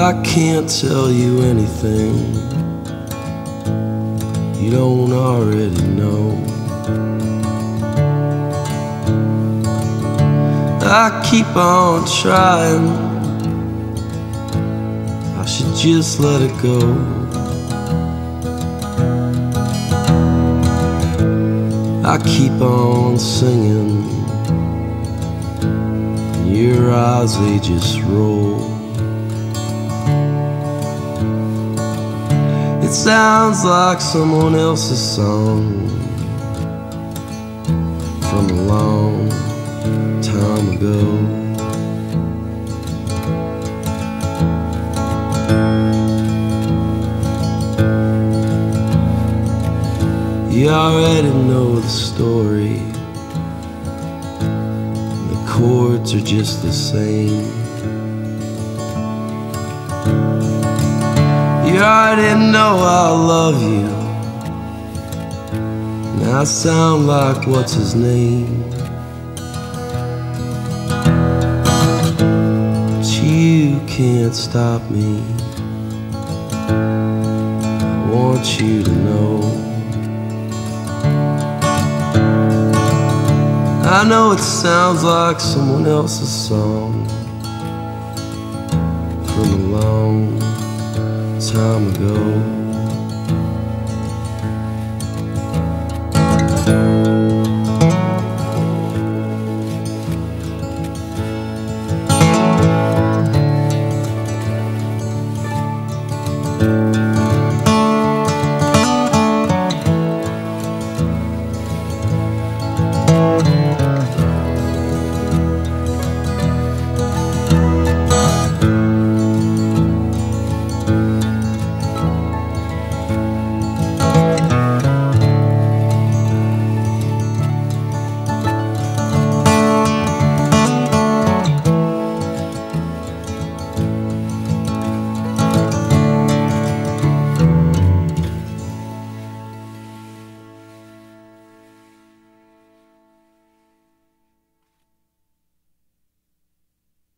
I can't tell you anything you don't already know. I keep on trying, I should just let it go. I keep on singing, your eyes, they just roll. It sounds like someone else's song from a long time ago. You already know the story, the chords are just the same. You already know I love you, and I sound like what's his name. But you can't stop me, I want you to know. I know it sounds like someone else's song from a long time ago.